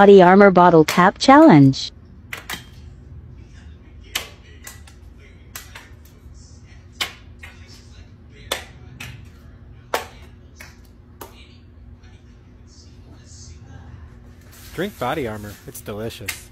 Body Armor Bottle Cap Challenge. Drink Body Armor. It's delicious.